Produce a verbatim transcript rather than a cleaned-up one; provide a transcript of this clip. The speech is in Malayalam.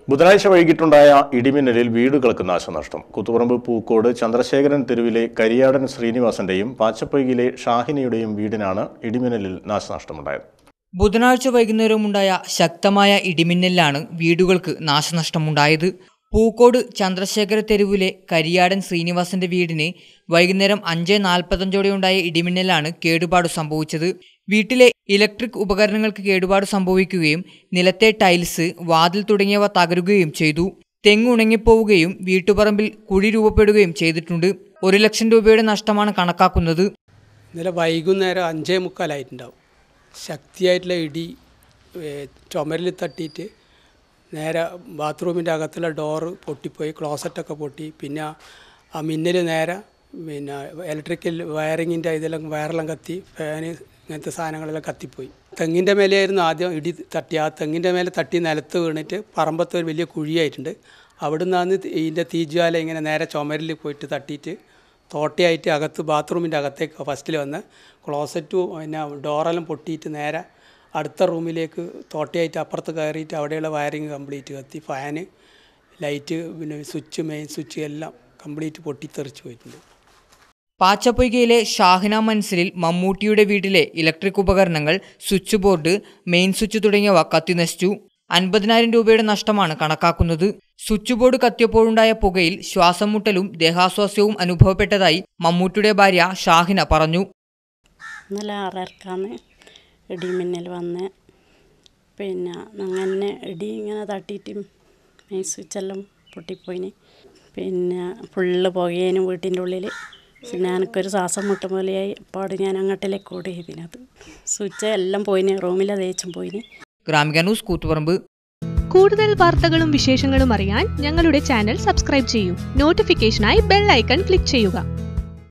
ബുധനാഴ്ച വൈകിട്ടുണ്ടായ ഇടിമിന്നലിൽ വീടുകൾക്ക് നാശനഷ്ടം. കൂത്തുപറമ്പ് പൂക്കോട് ചന്ദ്രശേഖരൻ തെരുവിലെ കരിയാടൻ ശ്രീനിവാസന്റെയും പാച്ചപ്പൊയ്കയിലെ ഷാഹിനയുടെയും വീടിനാണ് ഇടിമിന്നലിൽ നാശനഷ്ടമുണ്ടായത്. ബുധനാഴ്ച വൈകുന്നേരമുണ്ടായ ശക്തമായ ഇടിമിന്നലിലാണ് വീടുകൾക്ക് നാശനഷ്ടമുണ്ടായത്. പൂക്കോട് ചന്ദ്രശേഖര തെരുവിലെ കരിയാടൻ ശ്രീനിവാസന്റെ വീടിന് വൈകുന്നേരം അഞ്ച് നാൽപ്പത്തഞ്ചോടെയുണ്ടായ ഇടിമിന്നലാണ് കേടുപാട് സംഭവിച്ചത്. വീട്ടിലെ ഇലക്ട്രിക് ഉപകരണങ്ങൾക്ക് കേടുപാട് സംഭവിക്കുകയും നിലത്തെ ടൈൽസ്, വാതിൽ തുടങ്ങിയവ തകരുകയും ചെയ്തു. തെങ്ങ് ഉണങ്ങിപ്പോവുകയും വീട്ടുപറമ്പിൽ കുഴി രൂപപ്പെടുകയും ചെയ്തിട്ടുണ്ട്. ഒരു ലക്ഷം രൂപയുടെ നഷ്ടമാണ് കണക്കാക്കുന്നത്. ഇന്നലെ വൈകുന്നേരം അഞ്ചേ മുക്കാലായിട്ടുണ്ടാവും. ശക്തിയായിട്ടുള്ള ഇടി ചുമരിൽ തട്ടിയിട്ട് നേരെ ബാത്റൂമിൻ്റെ അകത്തുള്ള ഡോറ് പൊട്ടിപ്പോയി, ക്ലോസറ്റൊക്കെ പൊട്ടി. പിന്നെ ആ മിന്നൽ നേരെ പിന്നെ ഇലക്ട്രിക്കൽ വയറിങ്ങിൻ്റെ ഇതെല്ലാം വയറെല്ലാം കത്തി, ഫാന് ഇങ്ങനത്തെ സാധനങ്ങളെല്ലാം കത്തിപ്പോയി. തെങ്ങിൻ്റെ മേലെയായിരുന്നു ആദ്യം ഇടി തട്ടി. ആ തെങ്ങിൻ്റെ മേലെ തട്ടി നിലത്ത് വീണിട്ട് പറമ്പത്ത് ഒരു വലിയ കുഴിയായിട്ടുണ്ട്. അവിടെ നിന്നാണ് ഇതിൻ്റെ തീജ്വാല ഇങ്ങനെ നേരെ ചുമരിൽ പോയിട്ട് തട്ടിയിട്ട് തോട്ടയായിട്ട് അകത്ത് ബാത്റൂമിൻ്റെ അകത്തേക്ക് ഫസ്റ്റിൽ വന്ന് ക്ലോസറ്റും പിന്നെ ഡോറെല്ലാം പൊട്ടിയിട്ട് നേരെ അടുത്ത റൂമിലേക്ക് തോട്ടയായിട്ട് അപ്പുറത്ത് കയറിയിട്ട് അവിടെയുള്ള വയറിങ് കംപ്ലീറ്റ് കത്തി. ഫാന്, ലൈറ്റ്, പിന്നെ സ്വിച്ച്, മെയിൻ സ്വിച്ച് എല്ലാം കംപ്ലീറ്റ് പൊട്ടിത്തെറിച്ച് പോയിട്ടുണ്ട്. പാച്ചപ്പൊയ്കയിലെ ഷാഹിന മൻസിലിൽ മമ്മൂട്ടിയുടെ വീട്ടിലെ ഇലക്ട്രിക് ഉപകരണങ്ങൾ, സ്വിച്ച് ബോർഡ്, മെയിൻ സ്വിച്ച് തുടങ്ങിയവ കത്തിനശിച്ചു. അൻപതിനായിരം രൂപയുടെ നഷ്ടമാണ് കണക്കാക്കുന്നത്. സ്വിച്ച് ബോർഡ് കത്തിയപ്പോഴുണ്ടായ പുകയിൽ ശ്വാസം മുട്ടലും ദേഹാസ്വാസ്യവും അനുഭവപ്പെട്ടതായി മമ്മൂട്ടിയുടെ ഭാര്യ ഷാഹിന പറഞ്ഞു. ഇന്നലെ ആറരക്കാണ് ഇടിമിന്നൽ വന്ന്. പിന്നെ അങ്ങനെ ഇടി ഇങ്ങനെ തട്ടിയിട്ട് മെയിൻ സ്വിച്ചെല്ലാം പൊട്ടിപ്പോയിന്. പിന്നെ ഫുള്ള് പുകയേനും വീട്ടിൻ്റെ ഉള്ളിൽ. പിന്നെ എനിക്കൊരു ശ്വാസം മുട്ട പോലെയായി. അപ്പോൾ ഞാൻ അങ്ങോട്ടിലേക്ക് ഓടി. ഇതിനകത്ത് സ്വിച്ച് എല്ലാം പോയിന്, റൂമിലെ തേച്ചും പോയിന്. ഗ്രാമിക ന്യൂസ്, കൂത്തുപറമ്പ്. കൂടുതൽ വാർത്തകളും വിശേഷങ്ങളും അറിയാൻ ഞങ്ങളുടെ ചാനൽ സബ്സ്ക്രൈബ് ചെയ്യൂ. നോട്ടിഫിക്കേഷനായി ബെൽ ഐക്കൺ ക്ലിക്ക് ചെയ്യുക.